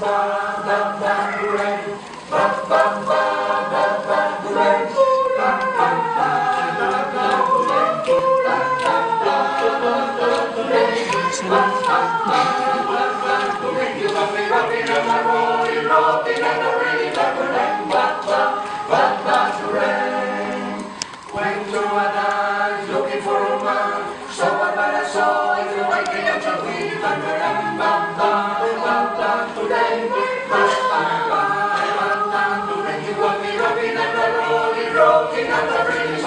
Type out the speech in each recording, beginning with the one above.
Went to a dance looking for a man, so I bet I saw if you're waking up to weep and today. You got me rocking and a rolling, rocking and a really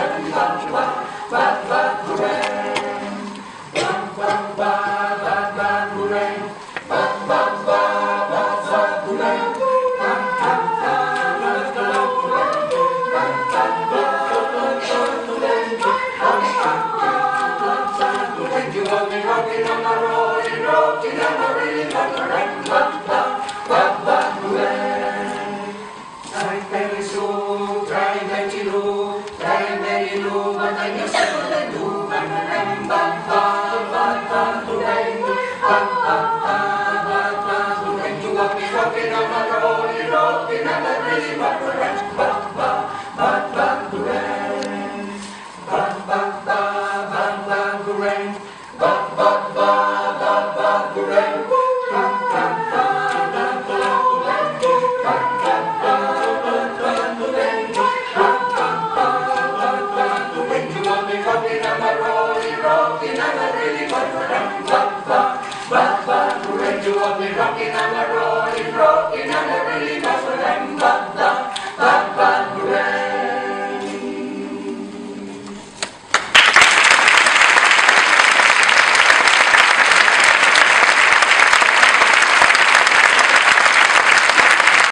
you got me rocking and a rolling, rocking and a really but I guess I couldn't do you got me rocking and a rolling, rocking and a really you got me rocking and a rolling.